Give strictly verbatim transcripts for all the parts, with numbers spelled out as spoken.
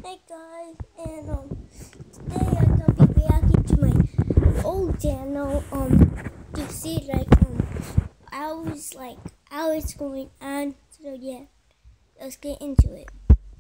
Hey guys, and um, today I'm gonna be reacting to my old channel. Um, to see like um, I was like I was going on. So yeah, let's get into it.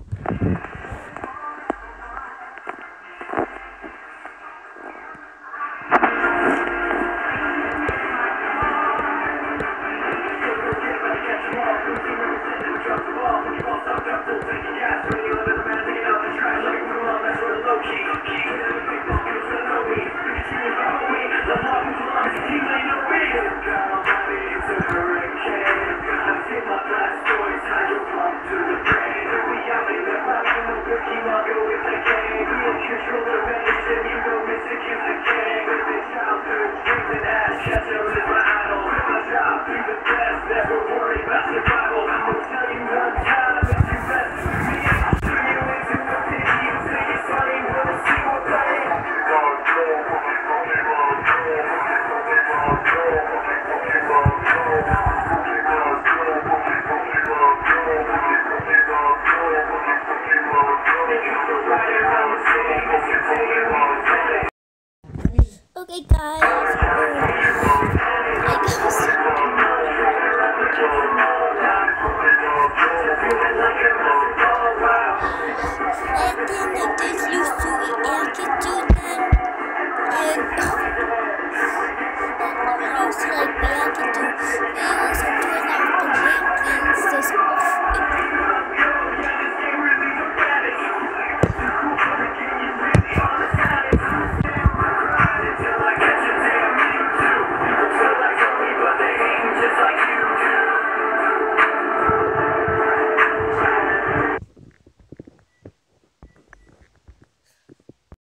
Okay guys, um, I guess I think I just used to react to them, and I used to like react to videos